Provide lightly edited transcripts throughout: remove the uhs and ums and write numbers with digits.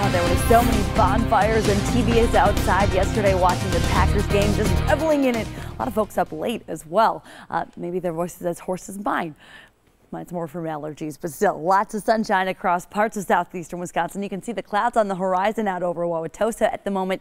Oh, there were so many bonfires and TVs outside yesterday watching the Packers game, just reveling in it. A lot of folks up late as well. Maybe their voices as hoarse as mine. Mine's more from allergies, but still lots of sunshine across parts of southeastern Wisconsin. You can see the clouds on the horizon out over Wauwatosa at the moment.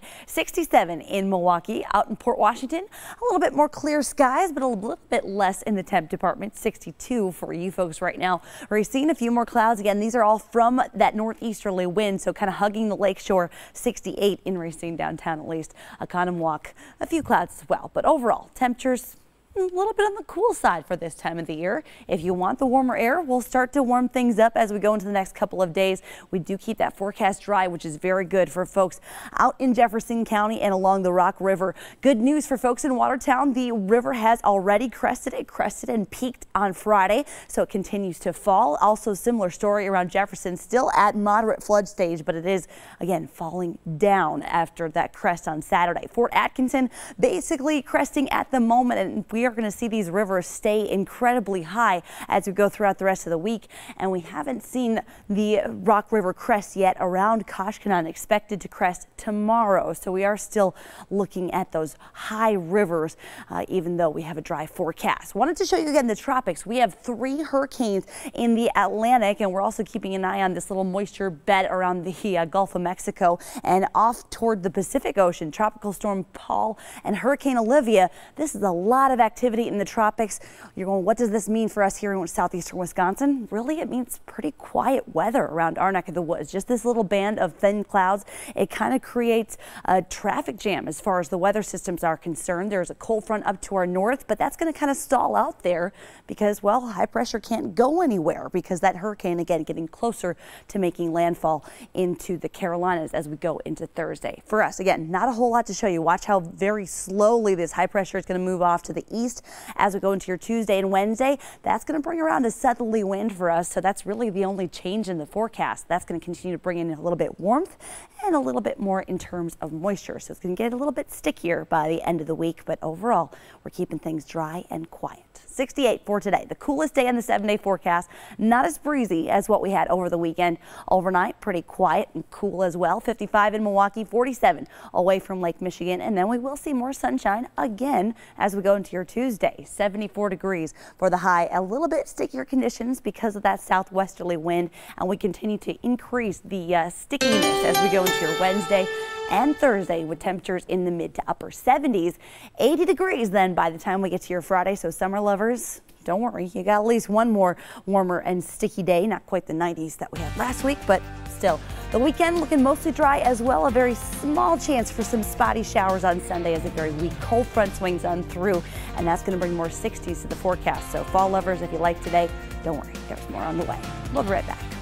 67 in Milwaukee. Out in Port Washington, a little bit more clear skies, but a little bit less in the temp department. 62 for you folks right now. We're seeing a few more clouds again. These are all from that northeasterly wind, so kind of hugging the lakeshore. 68 in Racine downtown, at least. Oconomowoc, a few clouds as well, but overall temperatures a little bit on the cool side for this time of the year. If you want the warmer air, we'll start to warm things up as we go into the next couple of days. We do keep that forecast dry, which is very good for folks out in Jefferson County and along the Rock River. Good news for folks in Watertown. The river has already crested. It crested and peaked on Friday, so it continues to fall. Also, similar story around Jefferson, still at moderate flood stage, but it is again falling down after that crest on Saturday. Fort Atkinson basically cresting at the moment, and we are going to see these rivers stay incredibly high as we go throughout the rest of the week. And we haven't seen the Rock River crest yet around Koshkonong, expected to crest tomorrow. So we are still looking at those high rivers, even though we have a dry forecast. Wanted to show you again the tropics. We have 3 hurricanes in the Atlantic, and we're also keeping an eye on this little moisture bed around the Gulf of Mexico and off toward the Pacific Ocean. Tropical Storm Paul and Hurricane Olivia. This is a lot of activity in the tropics. You're going, what does this mean for us here in southeastern Wisconsin? Really, it means pretty quiet weather around our neck of the woods. Just this little band of thin clouds. It kind of creates a traffic jam as far as the weather systems are concerned. There's a cold front up to our north, but that's going to kind of stall out there because, well, high pressure can't go anywhere because that hurricane, again, getting closer to making landfall into the Carolinas as we go into Thursday. For us, again, not a whole lot to show you. Watch how very slowly this high pressure is going to move off to the east as we go into your Tuesday and Wednesday. That's going to bring around a southerly wind for us, so that's really the only change in the forecast. That's going to continue to bring in a little bit warmth and a little bit more in terms of moisture, so it's going to get a little bit stickier by the end of the week, but overall we're keeping things dry and quiet. 68 for today, the coolest day in the 7-day forecast. Not as breezy as what we had over the weekend. Overnight, pretty quiet and cool as well. 55 in Milwaukee, 47 away from Lake Michigan, and then we will see more sunshine again as we go into your Tuesday. 74 degrees for the high. A little bit stickier conditions because of that southwesterly wind, and we continue to increase the stickiness as we go into your Wednesday and Thursday with temperatures in the mid to upper 70s. 80 degrees then by the time we get to your Friday. So summer lovers, don't worry, you got at least one more warmer and sticky day. Not quite the 90s that we had last week, but still. The weekend looking mostly dry as well. A very small chance for some spotty showers on Sunday as a very weak cold front swings on through, and that's going to bring more 60s to the forecast. So fall lovers, if you like today, don't worry, there's more on the way. We'll be right back.